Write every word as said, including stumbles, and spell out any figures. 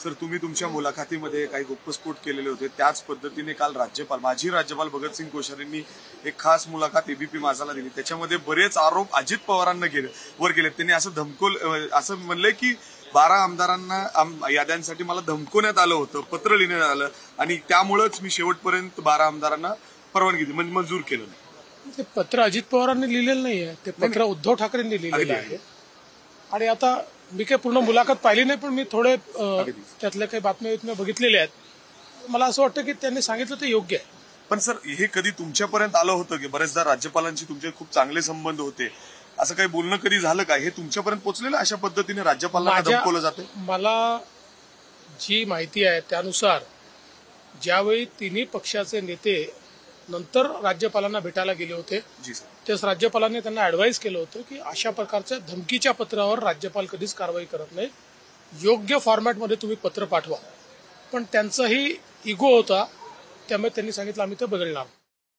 Sir, तुम्ही तुमच्या मुलाखतीमध्ये काही गौप्यस्फोट केलेले होते, त्याच पद्धतीने काल राज्यपाल माजी राज्यपाल भगतसिंग कोश्यारींनी एक खास मुलाखत एबीपी माझाला दिली. त्याच्यामध्ये बरेच आरोप अजित पवारांना केले वर केले. त्यांनी असं धमकोल असं म्हणले की बारा आमदारांना याद्यांसाठी मला धमकवण्यात आलं होतं, पत्र लिहिण्यात आलं आणि त्यामुळेच मी शेवटपर्यंत बारा आमदारांना परवानगी दिली, म्हणजे मंजूर केलं नाही. ते पत्र अजित पवारांनी लिहिलेलं नाहीये, ते पत्र उद्धव ठाकरेंनी लिहिलेलं आहे. आणि आता मी काही पूर्ण मुलाखत पाहिली नाही, पण मी थोडे त्यातल्या काही बातम्या बितम्या बघितलेल्या आहेत. मला असं वाटतं की त्यांनी सांगितलं ते योग्य आहे. पण सर, हे कधी तुमच्यापर्यंत आलं होतं की बरेचदा राज्यपालांशी तुमचे खूप चांगले संबंध होते, असं काही बोलणं कधी झालं का? हे तुमच्यापर्यंत पोहोचलेलं अशा पद्धतीने राज्यपालांना धमकवलं जाते? मला जी माहिती आहे त्यानुसार ज्यावेळी तिन्ही पक्षाचे नेते नंतर राज्यपालांना भेटायला गेले होते, त्याच राज्यपालांनी त्यांना ऍडवाइस केलं होतं की अशा प्रकारच्या धमकीच्या पत्रावर राज्यपाल कधीच कारवाई करत नाही, योग्य फॉर्मॅटमध्ये तुम्ही पत्र पाठवा. पण त्यांचाही इगो होता, त्यामुळे त्यांनी सांगितलं आम्ही ते बदलणार.